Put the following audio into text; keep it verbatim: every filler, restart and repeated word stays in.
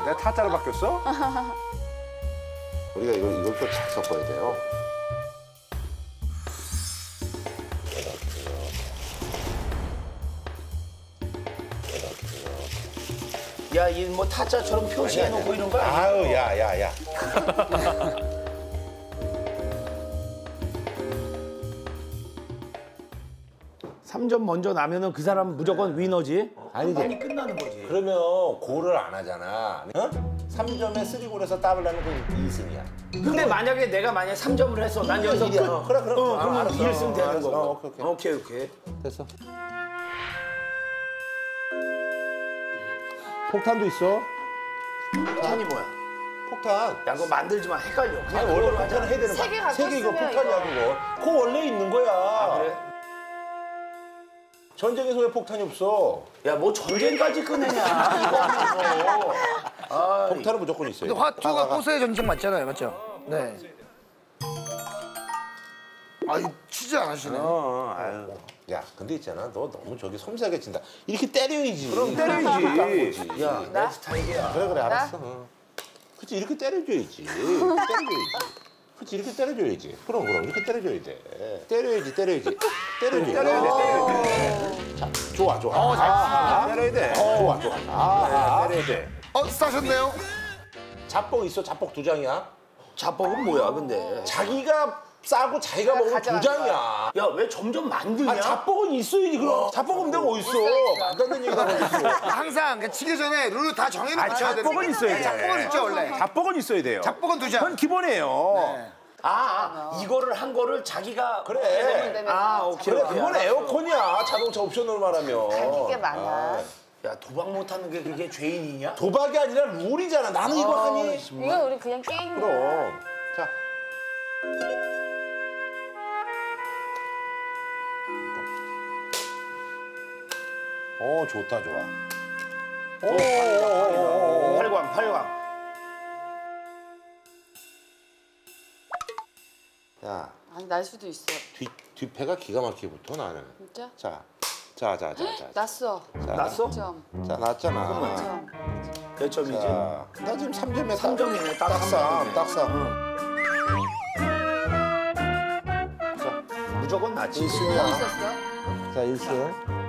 내가 타짜로 바뀌었어? 우리가 이걸, 이걸 또 잘 섞어야 돼요. 야, 이 뭐 타짜처럼 표시해놓고 이런 거 아니야? 아유, 야, 야, 야. 삼 점 먼저 나면은 그 사람 무조건 위너지? 아니지. 많이 끝나는 거지. 그러면 골을 안 하잖아. 어? 삼 점에 쓰리 골에서 더블 하면 그 이 승이야. 근데 만약에 내가 만약에 삼 점을 했어. 난 여기서 끝. 어, 그래, 그래. 어, 아, 그러면 알았어. 일 승 되는 알았어. 거고. 어, 오케이, 오케이. 오케이, 오케이. 됐어. 폭탄도 있어. 폭탄이 뭐야? 폭탄. 야, 그거 만들지 마. 헷갈려. 그냥 아니, 원래 그걸로 폭탄을 하잖아. 해야 되는 세개 거야. 갖고 세개 이거 있으면 폭탄이야, 이거. 그거. 그거 원래 있는 거야. 아, 그래? 전쟁에서 왜 폭탄이 없어? 야, 뭐 전쟁까지 꺼내냐, 이거 하면서. 아, 폭탄은 무조건 있어요. 근데 화투가 고소의 전쟁 맞잖아요, 맞죠? 네. 아이 치지 않으시네. 어, 아유. 야, 근데 있잖아, 너 너무 저기 섬세하게 친다. 이렇게 때려야지. 그럼 때려야지. 야, 내 스타일이야. 그래, 그래, 알았어. 어. 그치, 이렇게 때려줘야지. 때려줘야지. 그치, 이렇게 때려줘야지. 그럼, 그럼, 이렇게 때려줘야 돼. 때려야지, 때려야지. 때려줘야지. 때려야 돼, 때려야 돼. 자, 좋아, 좋아. 어, 잘 아, 치네. 때려야 돼. 좋아, 좋아. 아, 때려야 돼. 어 싸셨네요. 잡복 있어, 잡복 두 장이야. 자뻑은 뭐야, 근데? 자기가 싸고 자기가 먹으면 두 가져간 장이야. 야, 왜 점점 만드냐? 아, 잡복은 있어야지, 그럼. 잡복 없는 데가 어딨어. 말도 안 되는 얘기가 어딨어. 항상 그러니까 치기 전에 룰을 다 정해놓고 아, 쳐야 되는 잡복은 있어야 돼. 잡복은 있죠 원래. 잡복은 있어야 돼요. 잡복은 두 장. 그건 기본이에요. 네. 아, 아, 이거를 한 거를 자기가. 그래. 아, 오케이. 그래, 오케이. 그건 알았어. 에어컨이야. 자동차 옵션으로 말하면. 가격이 꽤 많아. 야, 도박 못하는 게 그게 죄인이냐? 도박이 아니라 룰이잖아. 나는 이거 아, 하니. 이건 우리 그냥 게임이야. 그럼. 자. 오, 좋다, 좋아. 오, 오, 오, 오. 팔광, 팔광. 야, 아니 날 수도 있어. 뒤, 뒷패가 기가 막히게 붙어, 나는. 진짜? 자, 자, 자, 자, 자. 났어. 자, 났어? 점. 자, 났잖아. 점. 몇 점이지? 자, 나 지금 삼 점에 삼 점이네, 딱 딱 삼 삼, 점이네. 딱 삼. 무조건 맞지. 일 승이야. 뭐 있었어? 자, 일 승.